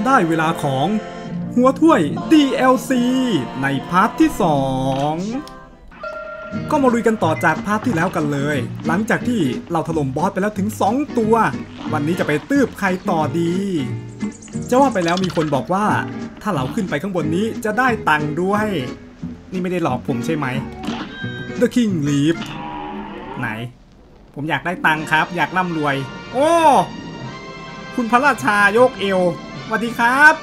ได้เวลาของหัวถ้วย DLC ในพาร์ทที่2ก็มาลุยกันต่อจากพาร์ทที่แล้วกันเลยหลังจากที่เราถล่มบอสไปแล้วถึง2ตัววันนี้จะไปตืบใครต่อดีจะว่าไปแล้วมีคนบอกว่าถ้าเราขึ้นไปข้างบนนี้จะได้ตังค์ด้วยนี่ไม่ได้หลอกผมใช่ไหม The King Leaf ไหนผมอยากได้ตังค์ครับอยากร่ำรวยโอ้คุณพระราชาโยกเอวสวัสดีครับ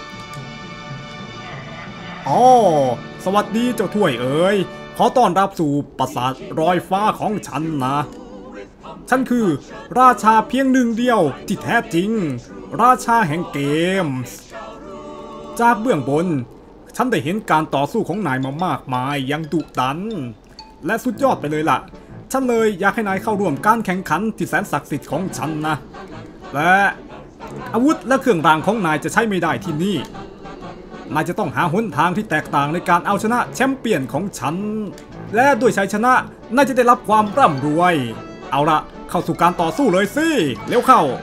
อ๋อสวัสดีเจ้าถ้วยเอ๋ยขอต้อนรับสู่ปราสาทรอยฟ้าของฉันนะฉันคือราชาเพียงหนึ่งเดียวที่แท้จริงราชาแห่งเกมส์จากเบื้องบนฉันได้เห็นการต่อสู้ของนายมามากมายอย่างดุดันและสุดยอดไปเลยล่ะฉันเลยอยากให้นายเข้าร่วมการแข่งขันที่แสนศักดิ์สิทธิ์ของฉันนะและอาวุธและเครื่องรางของนายจะใช้ไม่ได้ที่นี่นายจะต้องหาหนทางที่แตกต่างในการเอาชนะแชมเปี้ยนของฉันและด้วยชัยชนะนายจะได้รับความร่ำรวยเอาละเข้าสู่การต่อสู้เลยสิเร็วเข้า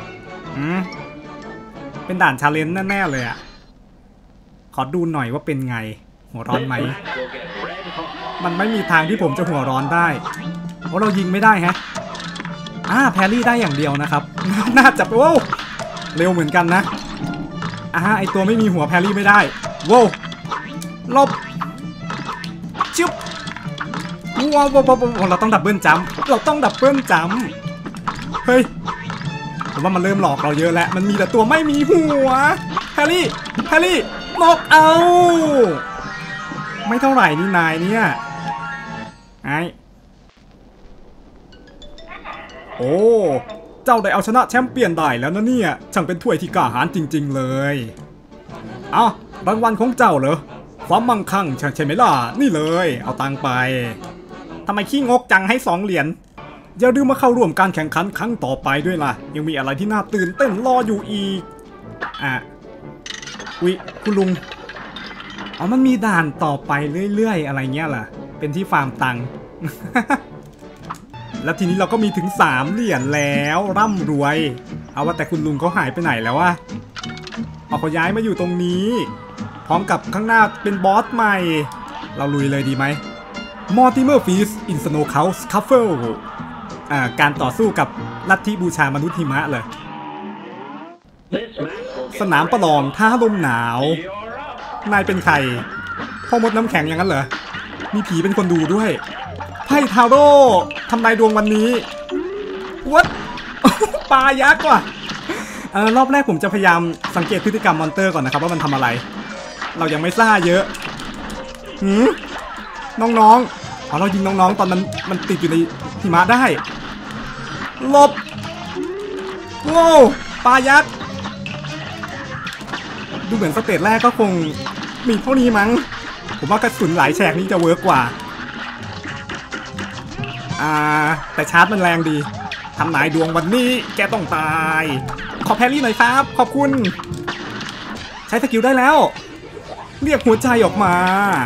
เป็นด่านชาเลนจ์แน่ๆเลยอ่ะขอดูหน่อยว่าเป็นไงหัวร้อนไหมมันไม่มีทางที่ผมจะหัวร้อนได้เพราะเรายิงไม่ได้ฮะแพรรี่ได้อย่างเดียวนะครับน่าจะโว้เร็วเหมือนกันนะไอตัวไม่มีหัวแพรรี่ไม่ได้โว้ลบจิ๊บว้าวเราต้องดับเบิลจัมป์เฮ้ยผมว่ามันเริ่มหลอกเราเยอะแล้วมันมีแต่ตัวไม่มีหัวแพรรี่นกเอาไม่เท่าไหร่นี่นายเนี่ยโอ้เจ้าได้เอาชนะแชมเปี้ยนได้แล้วนะเนี่ยช่างเป็นถ้วยที่กล้าหาญจริงๆเลยรางวัลของเจ้าเหรอความมั่งคั่งใช่ไหมล่ะนี่เลยเอาตังไปทำไมขี้งกจังให้2 เหรียญอย่าลืมมาเข้าร่วมการแข่งขันครั้งต่อไปด้วยล่ะยังมีอะไรที่น่าตื่นเต้นรออยู่อีกอุ๊ยคุณลุงมันมีด่านต่อไปเรื่อยๆอะไรเงี้ยล่ะเป็นที่ฟาร์มตังค์ แล้วทีนี้เราก็มีถึง3 เหรียญแล้วร่ำรวยเอาว่าแต่คุณลุงเขาหายไปไหนแล้ววะเขาย้ายมาอยู่ตรงนี้พร้อมกับข้างหน้าเป็นบอสใหม่เราลุยเลยดีไหม Mortimer Feast in Snow Cow Scuffle การต่อสู้กับลัทธิบูชามนุษย์หิมะเลยสนามประลองท้าลมหนาวนายเป็นใครพ่อมดน้ำแข็งอย่างนั้นเหรอมีผีเป็นคนดูด้วยไพ่ทาโร่ทำนายดวงวันนี้วัดปลายักษ์ว่ะรอบแรกผมจะพยายามสังเกตพฤติกรรมมอนเตอร์ก่อนนะครับว่ามันทำอะไรเรายังไม่ซ่าเยอะน้องๆเรายิงน้องๆตอนมันติดอยู่ในหิมะได้หลบโว้ปลายักษ์ดูเหมือนสเตจแรกก็คงมีเท่านี้มั้งผมว่ากระสุนหลายแฉกนี้จะเวิร์กกว่าแต่ชาร์จมันแรงดีทำนายดวงวันนี้แกต้องตายขอแพรรี่หน่อยครับขอบคุณใช้สกิลได้แล้วเรียกหัวใจออกมา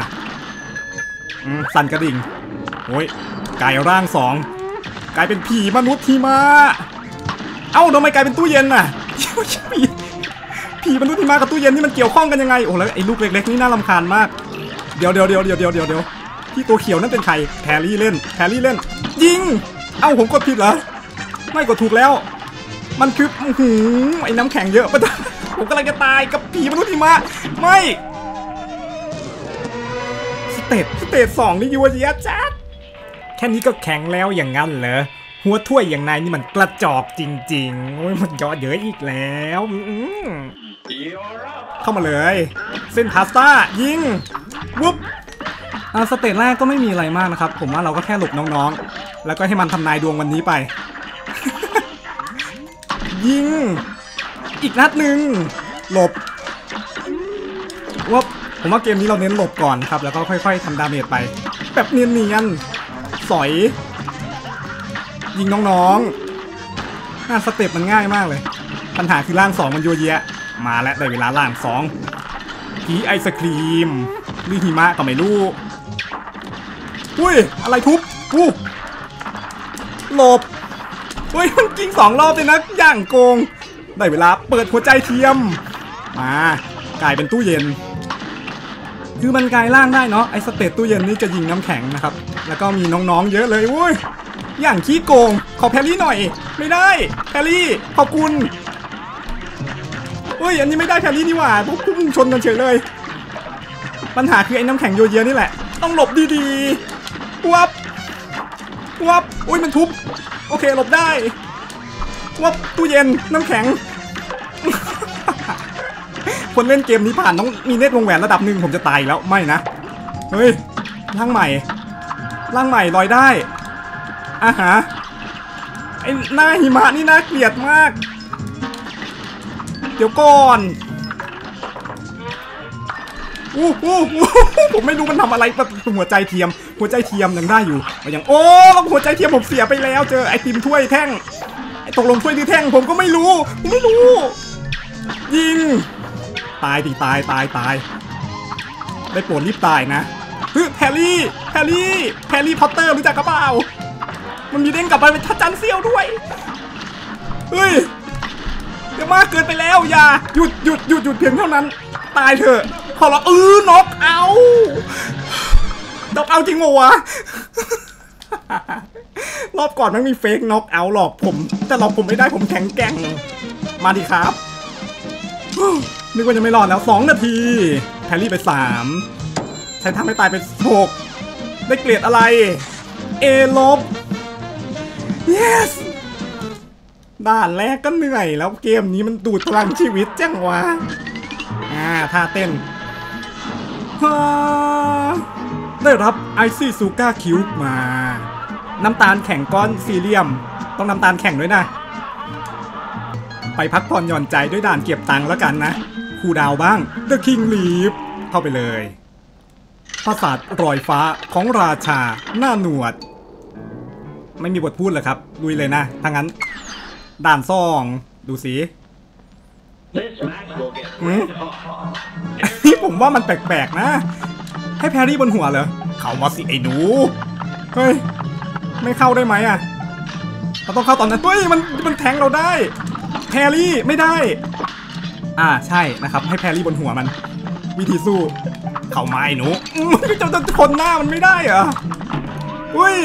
สั่นกระดิ่งโอ้ยกลายร่าง2กลายเป็นผีมนุษย์ทีมาทำไมกลายเป็นตู้เย็นน่ะผีมนุษย์ทีมากับตู้เย็นนี่มันเกี่ยวข้องกันยังไงโอ้แล้วไอ้ลูกเล็กๆนี่น่ารำคาญมากเดี๋ยวที่ตัวเขียวนั่นเป็นใครแพรรี่เล่นยิงผมกดผิดเหรอไม่กดถูกแล้วมันคือไอ้น้ำแข็งเยอะปะผมกำลังจะตายกับผีมนุษย์หิมะไม่สเตจ2นี่ยัวเยียจัดแค่นี้ก็แข็งแล้วอย่างงั้นเหรอหัวถ้วยอย่างนายนี่มันกระจอกจริงๆโอ้ยมันย่อเยอะอีกแล้วเข้ามาเลยเส้นพาสต้ายิงวุ๊บสเตจแรกก็ไม่มีอะไรมากนะครับผมว่าเราก็แค่หลบน้องๆแล้วก็ให้มันทำนายดวงวันนี้ไป ยิงอีกนัดหนึ่งหลบว่าผมว่าเกมนี้เราเน้นหลบก่อนครับแล้วก็ค่อยๆทำดาเมจไปแบบเนียนๆสอยยิงน้องๆสเต็ปมันง่ายมากเลยปัญหาคือร่าง2มันโยเยะมาแล้วได้เวลาร่าง2ผีไอศครีมหรือหิมะก็ไม่รู้อุ้ยอะไรทุบหลบเฮ้ยมันยิง2 รอบเลยนะอย่างโกงได้เวลาเปิดหัวใจเทียมมากลายเป็นตู้เย็นคือมันกลายร่างได้เนาะไอ้สเตตตู้เย็นนี่จะยิงน้ำแข็งนะครับแล้วก็มีน้องๆเยอะเลยโว้ยอย่างขี้โกงขอแพรรี่หน่อยไม่ได้แพรรี่ขอบคุณเฮ้ยอันนี้ไม่ได้แพรรี่นี่หว่าพวกพุ่งชนกันเฉยเลยปัญหาคือไอ้น้ำแข็งโยเยนี่แหละต้องหลบดีๆวับอุ้ยมันทุบโอเคหลบได้วับตู้เย็นน้ำแข็ง คนเล่นเกมนี้ผ่านต้องมีเน็ตวงแหวนระดับหนึ่งผมจะตายแล้วไม่นะเฮ้ยร่างใหม่ลอยได้อาหาไอ้หน้าหิมะนี่น่าเกลียดมากเดี๋ยวก่อนผมไม่รู้มันทำอะไรแบบหัวใจเทียมยังได้อยู่อย่างโอ้หัวใจเทียมผมเสียไปแล้วเจอไอติมถ้วยแท่งตกลงถ้วยหรือแท่งผมก็ไม่รู้ยิงตายได้โปรดรีบตายนะแฮร์รี่พอตเตอร์รู้จักกระเป๋ามันมีเด้งกลับไปเป็นทัชจันเซียวด้วยเฮ้ยเดี๋ยวมากเกินไปแล้วอย่าหยุดเพียงเท่านั้นตายเถอะขอร้องน็อกเอาจริงเหรอวะ รอบก่อนมันมีเฟกน็อกเอาหลอกผมแต่หลอกผมไม่ได้ผมแข็งแกร่งมาดิครับนึกว่าจะไม่รอดแล้ว2 นาทีแพรรี่ไป3ใช้ทำให้ตายไป6ได้เกรดอะไร A ลบ yes ด่านแรกก็เหนื่อยแล้วเกมนี้มันดูดพลังชีวิตจังวะท่าเต้นได้รับไอซี่ซูก้าคิวมาน้ำตาลแข็งก้อนซีเรียมต้องน้ำตาลแข็งด้วยนะไปพักผ่อนหย่อนใจด้วยด่านเก็บตังค์แล้วกันนะคูดาวบ้าง The King Leaf เข้าไปเลยปราสาทรอยฟ้าของราชาหน้าหนวดไม่มีบทพูดเลยครับลุยเลยนะถ้างั้นด่าน2ดูสินี่ผมว่ามันแปลกๆนะให้แพรรี่บนหัวเหรอเข้ามาสิไอ้หนูเฮ้ยไม่เข้าได้ไหมอ่ะเราต้องเข้าตอนนั้นเฮ้ยมันแทงเราได้แพรรี่ไม่ได้ใช่นะครับให้แพรรี่บนหัวมันวิธีสู้เข้ามาไอ้หนูจะคนหน้ามันไม่ได้เหรอเฮ้ย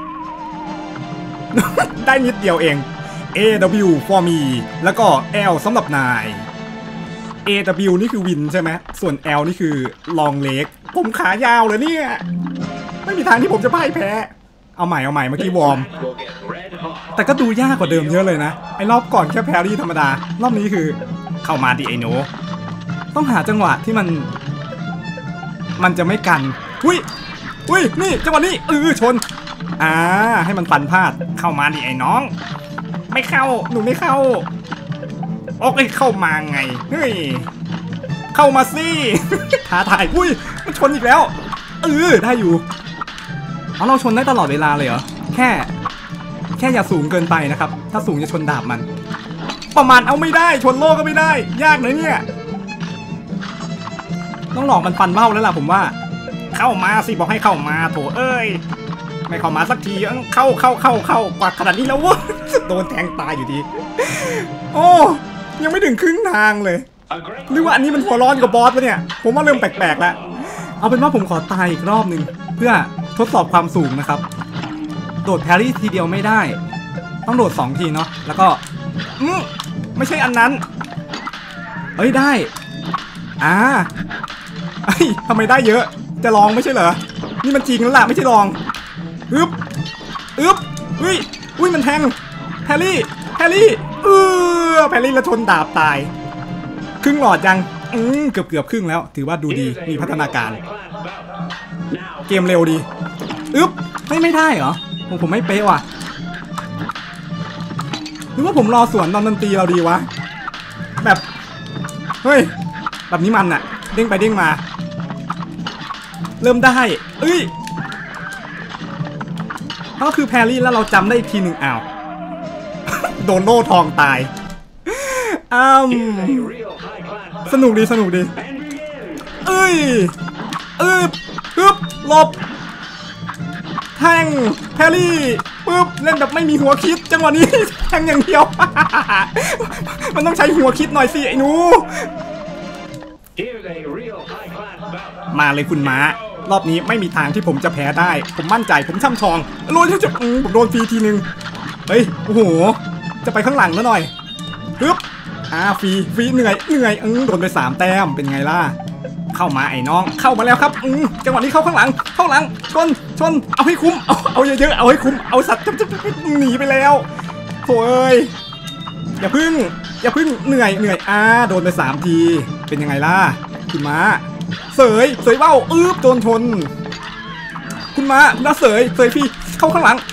ได้นิดเดียวเอง AW for me แล้วก็ L สำหรับนาย AW นี่คือวินใช่ไหมส่วน L นี่คือลองเล็กผมขายาวเลยเนี่ยไม่มีทางที่ผมจะพ่ายแพ้เอาใหม่เมื่อกี้วอร์มแต่ก็ดูยากกว่าเดิมเยอะเลยนะไอ้รอบก่อนแค่แพรรี่ธรรมดารอบนี้คือเข้ามาดิไอ้หนูต้องหาจังหวะที่มันจะไม่กันอุ้ยนี่จังหวะนี้ชนให้มันฟันพลาดเข้ามาดิไอ้น้องไม่เข้าหนูไม่เข้าโอเคเข้ามาไงเฮ้ยเข้ามาสิท้าทายอุ้ยมันชนอีกแล้วได้อยู่เราชนได้ตลอดเวลาเลยเหรอแค่อย่าสูงเกินไปนะครับถ้าสูงจะชนดาบมันประมาณเอาไม่ได้ชนโลกก็ไม่ได้ยากเลยเนี่ยต้องหลอกมันฟันเบ้าแล้วล่ะผมว่าเข้ามาสิบอกให้เข้ามาโถเอ้ยไม่เข้ามาสักทีเข้ากว่าขนาดนี้แล้ววะโดนแทงตายอยู่ดีโอ้ยังไม่ถึงครึ่งทางเลยหรือว่าอันนี้มันหัวร้อนกับบอสปะเนี่ยผมว่าเริ่มแปลกๆแล้วเอาเป็นว่าผมขอตายอีกรอบหนึ่งเพื่อทดสอบความสูงนะครับโดดแพรรี่ทีเดียวไม่ได้ต้องโดด2 ทีเนาะแล้วก็ไม่ใช่อันนั้นได้ทำไมได้เยอะจะลองไม่ใช่เหรอนี่มันจริงแล้วล่ะไม่ใช่ลองอึ๊บมันแทงแพรรี่แพรรี่แล้วชนดาบตายครึ่งหลอดยังเกือบครึ่งแล้วถือว่าดูดีมีพัฒนาการเกมเร็วดีไม่ได้เหรอผมไม่เป๊ะว่ะหรือว่าผมรอสวนตอนดนตรีเราดีวะแบบเฮ้ยแบบนี้มันอะเด้งไปเด้งมาเริ่มได้ก็คือแพรรี่แล้วเราจำได้อีกทีหนึ่งโดนโล่ทองตายสนุกดีหลบแทงแพรรี่เล่นแบบไม่มีหัวคิดจังหวะนี้แทงอย่างเดียว มันต้องใช้หัวคิดหน่อยสิไอ้หนูมาเลยคุณม้ารอบนี้ไม่มีทางที่ผมจะแพ้ได้ผมมั่นใจผมช่ำชองโดนจะผมโดนฟรีทีนึงเฮ้ยโอ้โหจะไปข้างหลังแล้วหน่อยปึ๊บฟรีเหนื่อยโดนไป3 แต้มเป็นไงล่ะเข้ามาไอ้น้องเข้ามาแล้วครับจังหวะนี้เข้าข้างหลังชนเอาให้คุ้มเอาเยอะๆเอาให้คุ้มเอาสัตว์หนีไปแล้วโถ่เอ้ยอย่าพึ่งเหนื่อยโดนไป3 ทีเป็นยังไงล่ะคุณม้าเสยเบ้าโดนชนคุณม้าเสยพี่เข้าข้างหลัง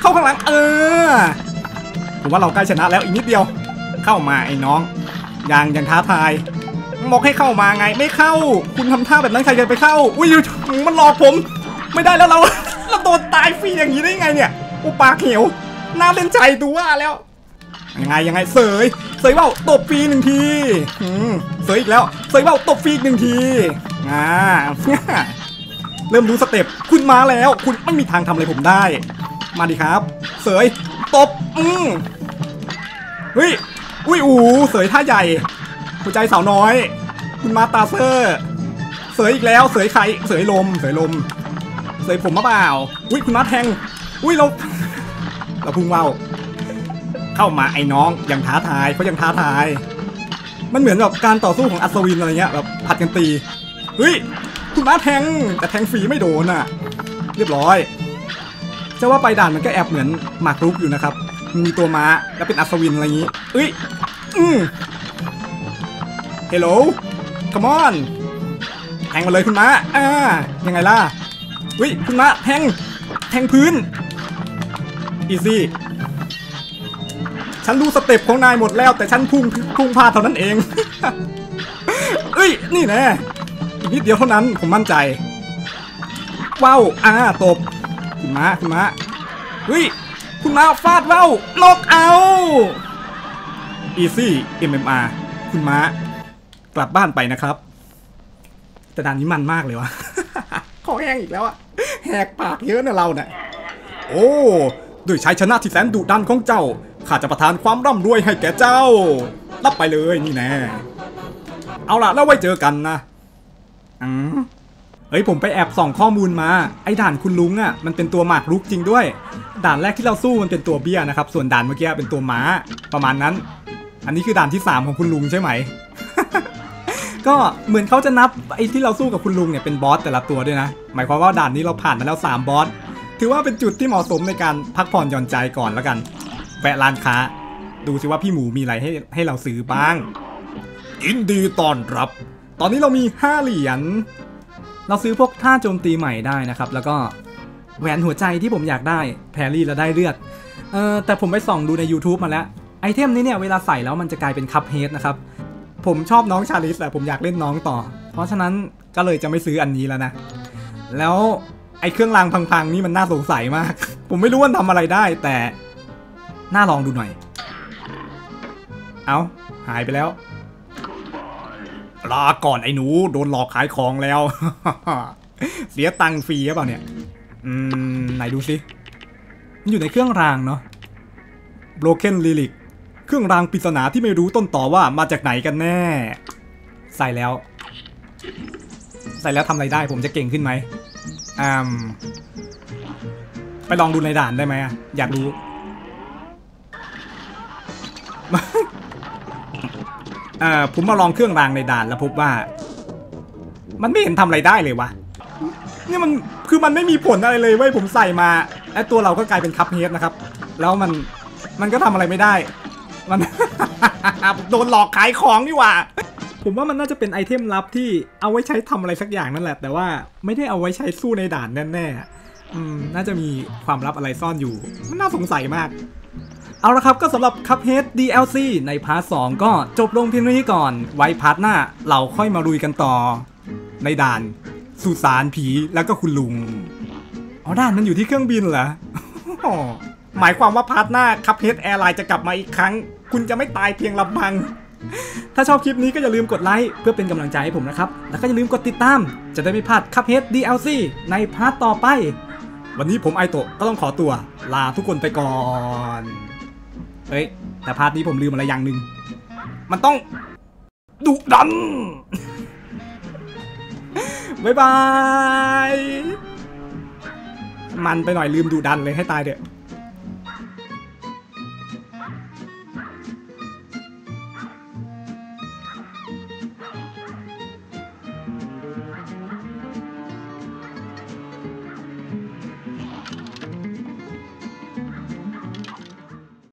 ผมว่าเราใกล้ชนะแล้วอีกนิดเดียวเข้ามาไอ้น้องยังท้าทายบอกให้เข้ามาไงไม่เข้าคุณทำท่าแบบนั้นใครจะไปเข้าอุ้ยมันหลอกผมไม่ได้แล้วเราโดนตายฟรีอย่างนี้ได้ไงเนี่ยอุปาเขียวน่าเล่นใจตัวแล้วยังไงเสยเบ้าตบฟรี1 ทีเสยอีกแล้วเสยเบ้าตบฟรีอีก1 ทีเริ่มรู้สเต็ปคุณมาแล้วคุณไม่มีทางทำอะไรผมได้มาดิครับเสยตบเฮ้ยเสยท่าใหญ่หัวใจสาวน้อยคุณมาตาเซอร์เสยอีกแล้วเสยไข่เสยลมเสยผมมาเปล่าคุณมาแทงเราพุ่งเว้าเข้ามาไอ้น้องยังท้าทายเขายังท้าทายมันเหมือนแบบการต่อสู้ของอัศวินอะไรเงี้ยแบบผัดกันตีคุณมาแทงแต่แทงฟรีไม่โดนอ่ะเรียบร้อยจะว่าไปด่านมันก็แอบเหมือนหมากรุกอยู่นะครับมีตัวม้าแล้วเป็นอัศวินอะไรอย่างงี้เฮลโหลคัมออนแทงมาเลยคุณม้ายังไงล่ะคุณม้าแทงพื้นอีซี่ฉันรู้สเต็ปของนายหมดแล้วแต่ฉันพุ่งพลาดเท่านั้นเองนี่แน่อีกนิดเดียวเท่านั้นผมมั่นใจว้าวตบคุณม้าคุณม้าฟาดว้าวน็อกเอาอีซี่ MMR คุณม้ากลับบ้านไปนะครับแต่ด่านนี้มันมากเลยวะ คอแห้งอีกแล้วอะแหกปากเยอะนะเราเนี่ยโอ้ด้วยชัยชนะที่แสนดุดันของเจ้าข้าจะประทานความร่ำรวยให้แก่เจ้ารับไปเลยนี่แน่เอาล่ะแล้วไว้เจอกันนะผมไปแอบส่องข้อมูลมาไอ้ด่านคุณลุงอะมันเป็นตัวหมากรุกจริงด้วยด่านแรกที่เราสู้มันเป็นตัวเบี้ยนะครับส่วนด่านเมื่อกี้เป็นตัวม้าประมาณนั้นอันนี้คือด่านที่3ของคุณลุงใช่ไหม ก็เหมือนเขาจะนับไอ้ที่เราสู้กับคุณลุงเนี่ยเป็นบอสแต่ละตัวด้วยนะหมายความว่าด่านนี้เราผ่านมาแล้ว3 บอสถือว่าเป็นจุดที่เหมาะสมในการพักผ่อนหย่อนใจก่อนแล้วกันแวะร้านค้าดูสิว่าพี่หมูมีอะไรให้เราซื้อบ้างยินดีต้อนรับตอนนี้เรามี5 เหรียญเราซื้อพวกท่าโจมตีใหม่ได้นะครับแล้วก็แหวนหัวใจที่ผมอยากได้แพรรี่แล้วได้เลือดแต่ผมไปส่องดูใน YouTube มาแล้วไอเทมนี้เนี่ยเวลาใส่แล้วมันจะกลายเป็นคัพเฮดนะครับผมชอบน้องชาลิสแหละผมอยากเล่นน้องต่อเพราะฉะนั้นก็เลยจะไม่ซื้ออันนี้แล้วนะแล้วไอเครื่องรางพังๆนี่มันน่าสงสัยมาก ผมไม่รู้ว่าทำอะไรได้แต่น่าลองดูหน่อยเอาหายไปแล้วลาก่อนไอ้หนูโดนหลอกขายของแล้ว เสียตังค์ฟรีหรือเปล่าเนี่ยไหนดูสิมันอยู่ในเครื่องรางเนาะ Broken Relic เครื่องรางปริศนาที่ไม่รู้ต้นต่อว่ามาจากไหนกันแน่ใส่แล้วทำอะไรได้ผมจะเก่งขึ้นไหมไปลองดูในด่านได้ไหมอยากรู้ ผมมาลองเครื่องรางในด่านแล้วพบว่ามันไม่เห็นทำอะไรได้เลยวะนี่มันคือมันไม่มีผลอะไรเลยเว้ยผมใส่มาไอ้ตัวเราก็กลายเป็นคัพเฮดนะครับแล้วมันก็ทำอะไรไม่ได้มัน โดนหลอกขายของนี่หว่าผมว่ามันน่าจะเป็นไอเทมลับที่เอาไว้ใช้ทำอะไรสักอย่างนั่นแหละแต่ว่าไม่ได้เอาไว้ใช้สู้ในด่านแน่ๆน่าจะมีความลับอะไรซ่อนอยู่มันน่าสงสัยมากเอาละครับก็สำหรับ Cuphead DLC ในพาร์ท 2ก็จบลงเพียงเท่านี้ก่อนไว้พาร์ทหน้าเราค่อยมาลุยกันต่อในด่านสุสานผีแล้วก็คุณลุงด่านมันอยู่ที่เครื่องบินเหรอ หมายความว่าพาร์ทหน้า Cuphead Airline จะกลับมาอีกครั้งคุณจะไม่ตายเพียงลำพังถ้าชอบคลิปนี้ก็อย่าลืมกดไลค์เพื่อเป็นกำลังใจให้ผมนะครับแล้วก็อย่าลืมกดติดตามจะได้ไม่พลาด Cuphead DLC ในพาร์ทต่อไปวันนี้ผมไอโตะก็ต้องขอตัวลาทุกคนไปก่อนแต่พาร์ทนี้ผมลืมอะไรอย่างหนึ่งมันต้องดุดันบ๊ายบายมันไปหน่อยลืมดูดันเลยให้ตายเถอะ